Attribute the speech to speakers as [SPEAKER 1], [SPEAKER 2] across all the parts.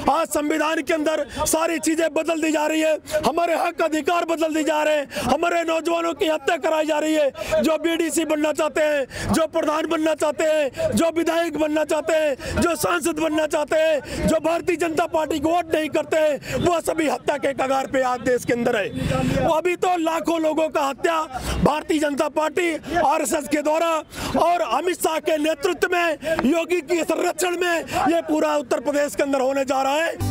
[SPEAKER 1] आज संविधान के अंदर सारी चीजें बदल दी जा रही है, हमारे हक अधिकार बदल दी जा रहे हैं, हमारे नौजवानों की हत्या कराई जा रही है। जो बीडीसी बनना चाहते हैं, जो प्रधान बनना चाहते हैं, जो विधायक बनना चाहते हैं, जो सांसद बनना चाहते हैं, जो भारतीय जनता पार्टी को वोट नहीं करते हैं, वो सभी हत्या के कगार पे आज देश के अंदर है। अभी तो लाखों लोगों का हत्या भारतीय जनता पार्टी आरएसएस के द्वारा और अमित शाह के नेतृत्व में, योगी के संरक्षण में ये पूरा उत्तर प्रदेश के अंदर होने जा रहा है।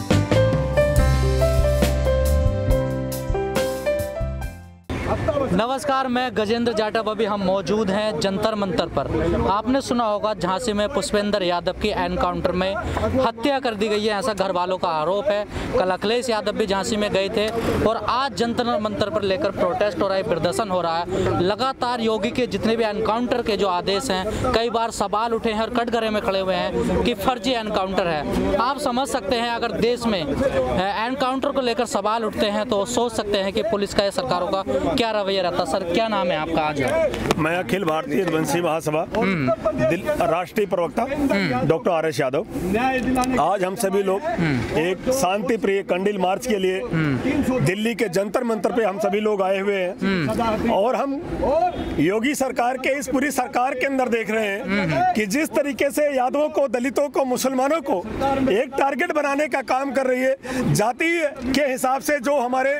[SPEAKER 2] नमस्कार, मैं गजेंद्र जाटव। अभी हम मौजूद हैं जंतर मंतर पर। आपने सुना होगा झांसी में पुष्पेंद्र यादव की एनकाउंटर में हत्या कर दी गई है, ऐसा घर वालों का आरोप है। कल अखिलेश यादव भी झांसी में गए थे और आज जंतर मंतर पर लेकर प्रोटेस्ट हो रहा है, प्रदर्शन हो रहा है। लगातार योगी के जितने भी एनकाउंटर के जो आदेश हैं, कई बार सवाल उठे हैं और कटघरे में खड़े हुए हैं कि फर्जी एनकाउंटर है। आप समझ सकते हैं अगर देश में एनकाउंटर को लेकर सवाल उठते हैं तो सोच सकते हैं कि पुलिस का या सरकारों का क्या रवैया रहता। सर, क्या नाम है आपका? आज
[SPEAKER 1] मैं अखिल भारतीय यदुवंशी महासभा राष्ट्रीय प्रवक्ता डॉक्टर आर.एस. यादव। आज हम सभी लोग एक शांति प्रिय कैंडल मार्च के लिए दिल्ली के जंतर मंतर पे हम सभी लोग आए हुए हैं और हम योगी सरकार के इस पूरी सरकार के अंदर देख रहे हैं कि जिस तरीके से यादवों को, दलितों को, मुसलमानों को एक टारगेट बनाने का काम कर रही है, जाति के हिसाब से जो हमारे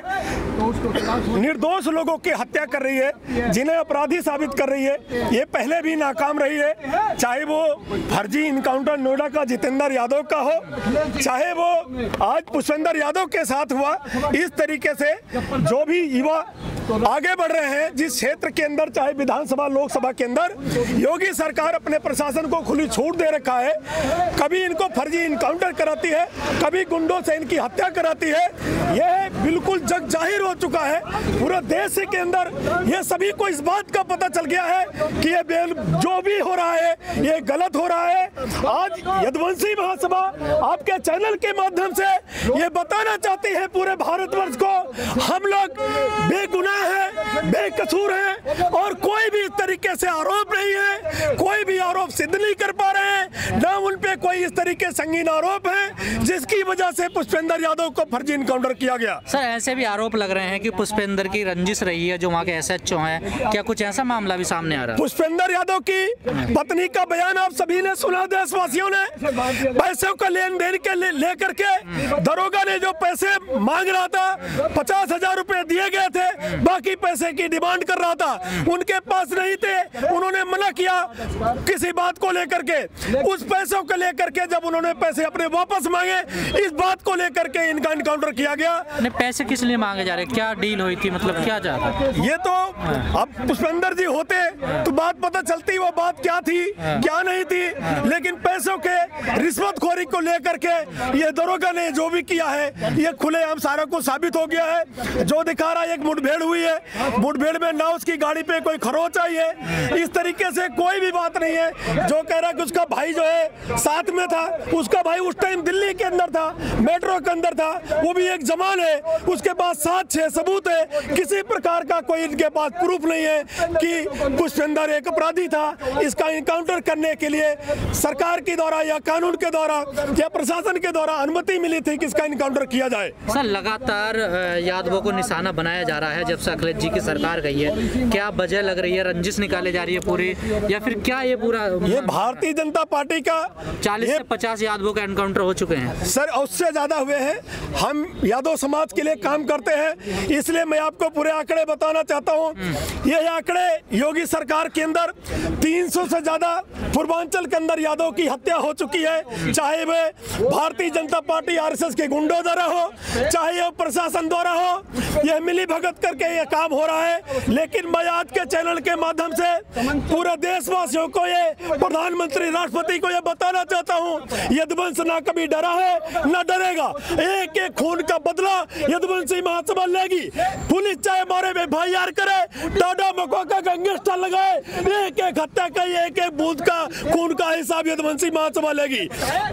[SPEAKER 1] निर्दोष लोगों की हत्या कर रही है, जिन्हें अपराधी साबित कर रही है, ये पहले भी नाकाम रही है। चाहे वो फर्जी इनकाउंटर नोएडा का जितेंद्र यादव का हो, चाहे वो आज पुष्पेंद्र यादव के साथ हुआ। इस तरीके से जो भी युवा आगे बढ़ रहे हैं जिस क्षेत्र के अंदर, चाहे विधानसभा लोकसभा के अंदर, योगी सरकार अपने प्रशासन को खुली छूट दे रखा है। कभी इनको फर्जी इनकाउंटर कराती है, कभी गुंडों से इनकी हत्या कराती है। यह बिल्कुल जग जाहिर हो चुका है पूरे देश के अंदर। ये सभी को इस बात का पता चल गया है कि ये जो भी हो रहा है ये गलत हो रहा है। आज यदुवंशी महासभा आपके चैनल के माध्यम से ये बताना चाहती है पूरे भारतवर्ष को, हम लोग बेगुनाह है, बेकसूर है और कोई भी इस तरीके से आरोप नहीं है, कोई भी आरोप सिद्ध नहीं कर पा रहे हैं, न उन पे कोई इस तरीके संगीन आरोप है जिसकी वजह से पुष्पेंद्र यादव को फर्जी इनकाउंटर किया गया।
[SPEAKER 2] सर, ऐसे भी आरोप लग रहे हैं कि पुष्पेंद्र की रंजिश रही है जो वहाँ के एसएचओ हैं। क्या कुछ ऐसा मामला भी सामने आ रहा है?
[SPEAKER 1] पुष्पेंद्र यादव की पत्नी का बयान आप सभी ने सुना, देशवासियों ने। पैसों का लेन देन के लेकर के दरोगा ने जो पैसे मांग रहा था, 50,000 रुपए दिए गए थे, बाकी पैसे की डिमांड कर रहा था, उनके पास नहीं थे, उन्होंने मना किया किसी बात को लेकर के। उस पैसों को लेकर के जब उन्होंने पैसे अपने वापस मांगे, इस बात को लेकर के इनका एनकाउंटर किया गया।
[SPEAKER 2] पैसे किस लिए मांगे जा रहे, क्या डील हुई थी, मतलब क्या चाहता?
[SPEAKER 1] ये तो अब पुष्पेंद्र जी होते तो बात पता चलती वो बात क्या थी क्या नहीं थी, लेकिन पैसों के रिश्वतखोरी को लेकर के ये दरोगा ने जो भी किया है ये खुलेआम सारा कुछ साबित हो गया है। जो दिखा रहा है एक मुठभेड़ हुई है, मुठभेड़ में ना उसकी गाड़ी पे कोई खरोच आई है, इस तरीके से कोई भी बात नहीं है। जो कह रहा है कि उसका भाई जो है साथ में था, उसका भाई उस टाइम दिल्ली के अंदर था, मेट्रो के अंदर था, वो भी एक जवान है, उसके पास 7-6 सबूत है, किसी प्रकार का कोई इनके पास प्रूफ नहीं है कि पुष्पेंद्र एक अपराधी था। इसका इनकाउंटर करने के लिए सरकार के द्वारा या कानून के द्वारा या प्रशासन के द्वारा अनुमति मिली थी कि इसका इनकाउंटर किया जाए।
[SPEAKER 2] सर, लगातार यादवों को निशाना बनाया जा रहा है जब से अखिलेश जी की सरकार गई है। क्या वजह लग रही है, रंजिश निकाले जा रही है पूरी, या फिर क्या ये पूरा?
[SPEAKER 1] ये भारतीय जनता पार्टी का
[SPEAKER 2] 40 से 50 यादवों का एनकाउंटर हो चुके हैं
[SPEAKER 1] सर, उससे ज्यादा हुए हैं। हम यादव समाज के लिए काम करते हैं, इसलिए मैं आपको पूरे आंकड़े बताना चाहता हूँ। ये आंकड़े योगी सरकार के अंदर 300 से ज्यादा पूर्वांचल के अंदर यादव की हत्या हो चुकी है, चाहे वे भारतीय जनता पार्टी आरएसएस के गुंडों द्वारा हो, चाहे वो प्रशासन द्वारा हो। यह मिली भगत करके ये काम हो रहा है। लेकिन मैं आज के चैनल के माध्यम से पूरे देशवासियों को, ये प्रधानमंत्री, राष्ट्रपति को ये बताना चाहता हूँ, यदुवंश ना कभी डरा है ना डरेगा। एक एक खून का बदला यदुवंशी महासभा लेगी। पुलिस चाहे हमारे FIR करे, टाटा मकोका गैंगस्टर लगाए, एक एक हत्या का, एक एक बूथ का खून का हिसाब यदुवंशी महासभा लेगी।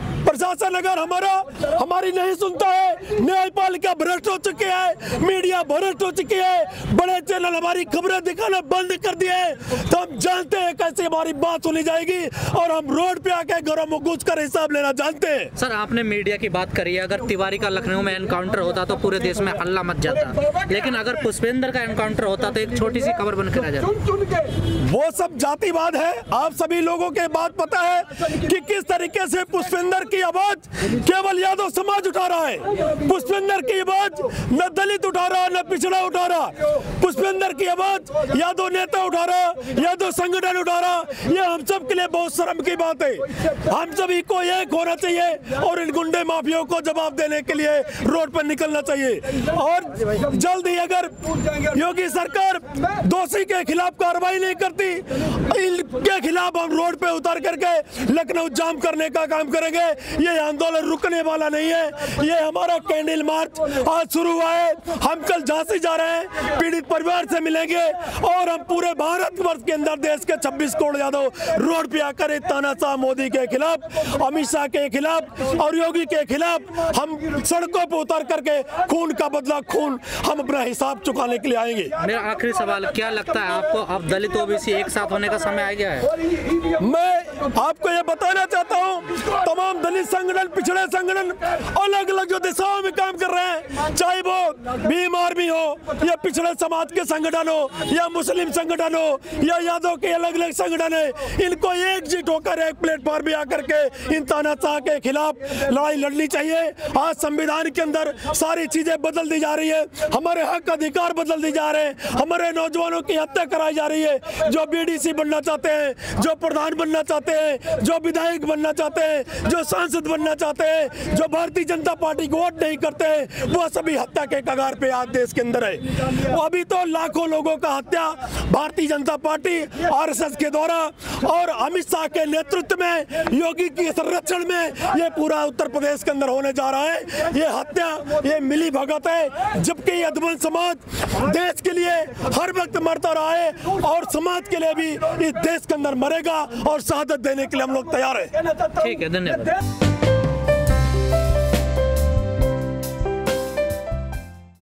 [SPEAKER 1] प्रशासन अगर हमारी नहीं सुनता है, न्यायपालिका भ्रष्ट हो चुकी है, मीडिया भ्रष्ट हो चुकी है, बड़े चैनल हमारी खबरें दिखाना बंद कर दिए, तो हम जानते हैं कैसे हमारी बात सुनी जाएगी और हम रोड पे आके घरों में घुस कर हिसाब लेना जानते हैं।
[SPEAKER 2] सर, आपने मीडिया की बात करी है, अगर तिवारी का लखनऊ में एनकाउंटर होता तो पूरे देश में हल्ला मच जाता, लेकिन अगर पुष्पेंद्र का एनकाउंटर होता तो एक छोटी सी खबर बनकर रह जाती।
[SPEAKER 1] वो सब जातिवाद है। आप सभी लोगों के बात पता है कि किस तरीके से पुष्पेंद्र की आवाज केवल यादव समाज उठा रहा है। पुष्पेंद्र की आवाज न दलित उठा रहा, न पिछड़ा उठा रहा। पुष्पेंद्र की आवाज यादव नेता उठा रहा, यादव संगठन उठा रहा। ये हम सब के लिए बहुत शर्म की बात है। हम सभी को एक होना चाहिए और इन गुंडे माफियाओं को जवाब देने के लिए रोड पर निकलना चाहिए। और जल्द ही अगर योगी सरकार दोषी के खिलाफ कार्रवाई नहीं करती, इनके खिलाफ हम रोड पे उतर करके लखनऊ जाम करने का काम करेंगे। ये आंदोलन रुकने वाला नहीं है। ये हमारा कैंडल मार्च आज शुरू हुआ है। हम कल झांसी जा रहे हैं, पीड़ित परिवार से मिलेंगे और हम पूरे भारतवर्ष के अंदर देश के 26 करोड़ यादव रोड पे आकर तानाशाह मोदी के खिलाफ, अमित शाह के खिलाफ और योगी के खिलाफ हम सड़कों पर उतर करके खून का बदला खून हम अपना हिसाब चुकाने के लिए आएंगे।
[SPEAKER 2] मेरा आखिरी सवाल, क्या लगता है आपको अब दलित ओबीसी एक साथ होने का समय आ गया है?
[SPEAKER 1] मैं आपको ये बताना चाहता हूँ, तमाम दलित संगठन, पिछड़े संगठन अलग अलग जो दिशाओं में काम कर रहे हैं, चाहे वो भीम आर्मी हो या पिछड़े समाज के संगठन हो या मुस्लिम संगठन हो या यादव के अलग अलग संगठन है, इनको एकजुट होकर एक प्लेटफॉर्म में आकर के इन तानाशाह के खिलाफ लड़ाई लड़नी चाहिए। आज संविधान के अंदर सारी चीजें बदल दी जा रही है, हमारे हक अधिकार बदल दी जा रहे हैं, हमारे नौजवानों की हत्या कराई जा रही है। जो बीडीसी बनना चाहते हैं, जो प्रधान बनना चाहते हैं, जो विधायक बनना चाहते हैं, जो सांसद बनना चाहते हैं, जो भारतीय जनता पार्टी को वोट नहीं करते हैं, वो सभी हत्या के कगार पे आज देश के अंदर है। अभी तो लाखों लोगों का हत्या भारतीय जनता पार्टी आरएसएस के द्वारा और अमित शाह के नेतृत्व में, योगी के संरक्षण में ये पूरा उत्तर प्रदेश के अंदर होने जा रहा है। ये हत्या, ये मिली भगत है, जबकि ये अधमन समाज देश के लिए हर वक्त मरता रहा है और समाज के लिए भी इस देश के अंदर मरेगा और शहादत देने के लिए हम लोग तैयार हैं।
[SPEAKER 2] ठीक है, धन्यवाद।